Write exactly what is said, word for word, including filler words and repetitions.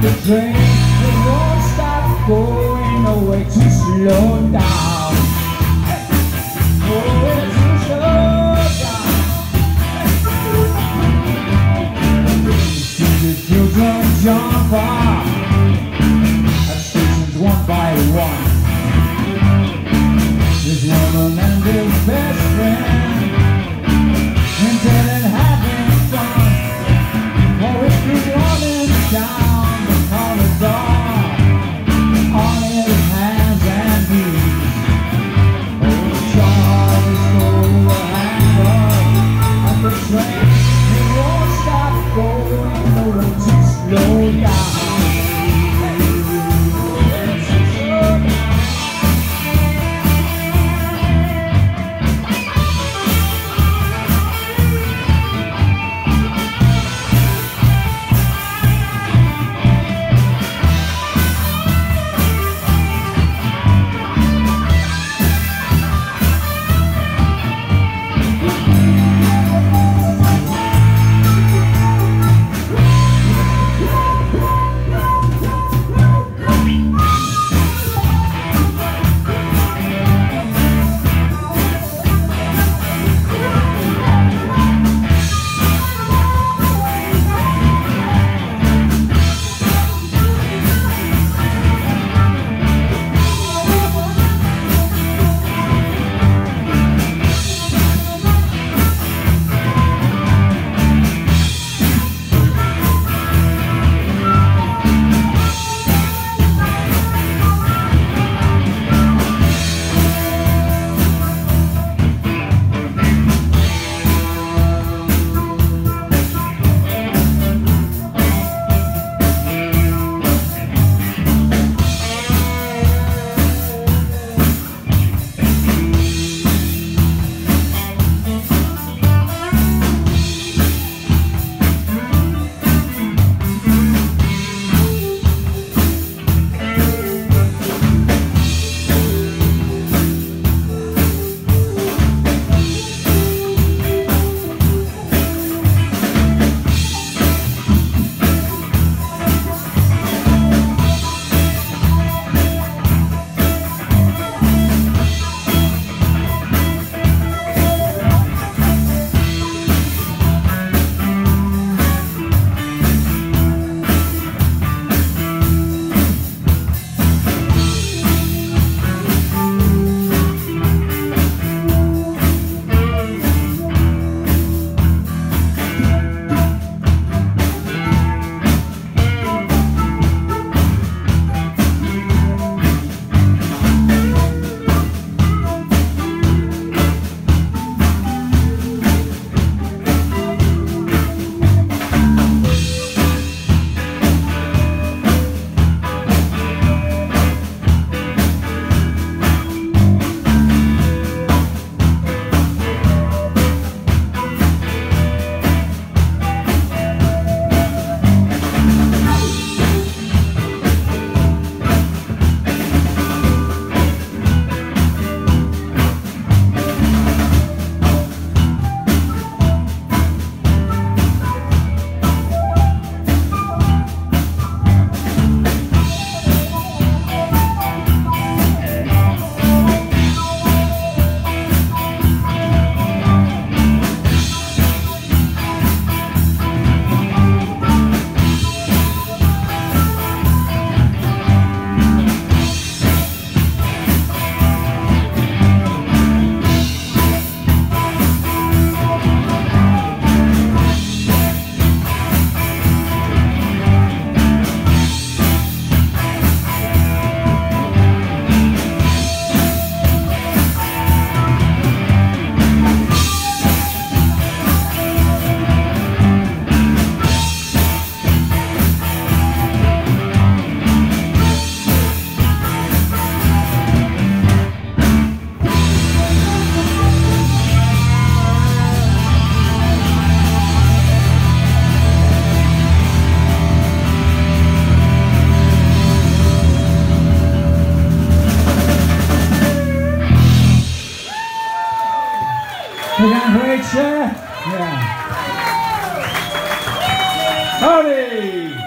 the train, it won't stop going away to slow down. Oh, it's too slow down. See the children jump off at stations one by one. This woman and his best friend instead of having fun. Oh, it's been running down the corridor on his hands and knees. Oh, Charlie stole the handle of the train. It won't stop going away to slow down. We got a great share. Yeah. Howdy!